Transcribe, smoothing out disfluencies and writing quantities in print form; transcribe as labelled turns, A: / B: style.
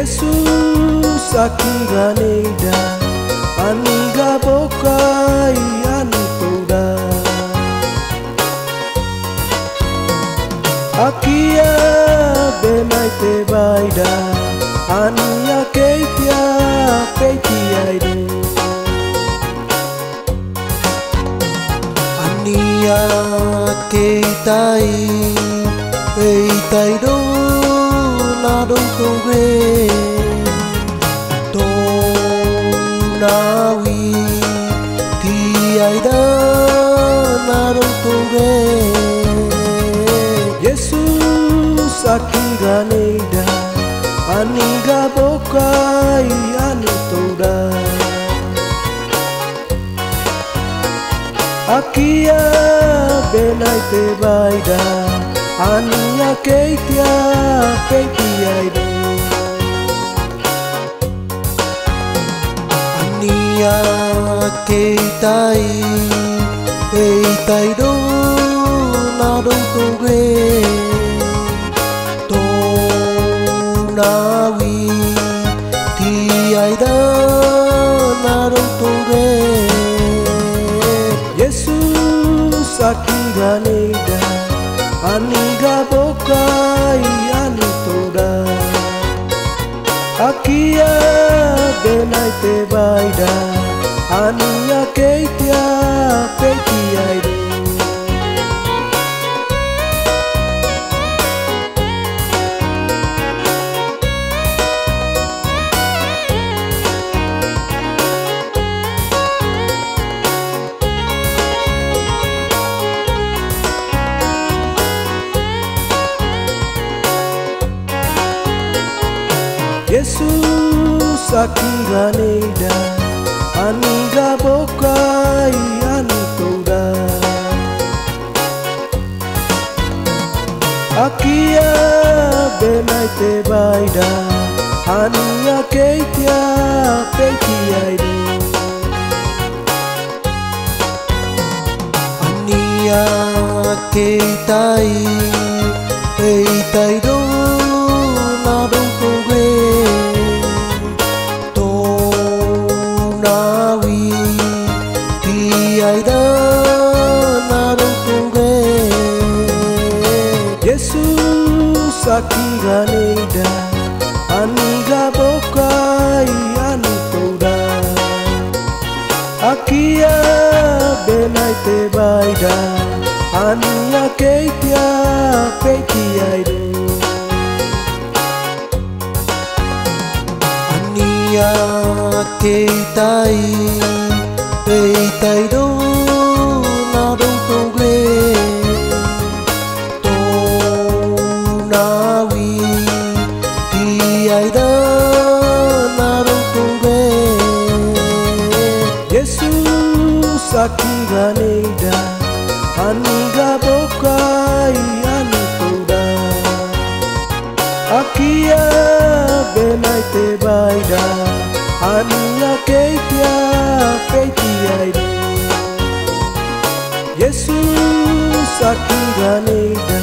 A: Yesus akiganeda aniga bokai antoda akia benai te baida ania keitia peitiaido ania keitai peitaido na dong toge to nawi tiaida na dong toge Yesus akiganeda aniga bokai anitoda akia benai te baida ania keitia peitiaido ania keitai peitaido na dong toge to nawi tiaida na dong toge Yesus akiganeda aniga bokai anitoda akia benai te baida ania keitia peitiaido Yesus akiganeda aniga bokai anitoda akia benai te baida ania keitia peitiaido ania keitai peitaido na dong toge to nawi tiaida na dong toge Yesus akiganeda aniga bokai anitoda akia benai te baida ania keitia peitiaido ania keitai peitaido na dong toge to nawi tiaida na dong toge Yesus akiganeda aniga bokai anitoda akia benai te baida ania keitia peitiaido Yesus akiganeda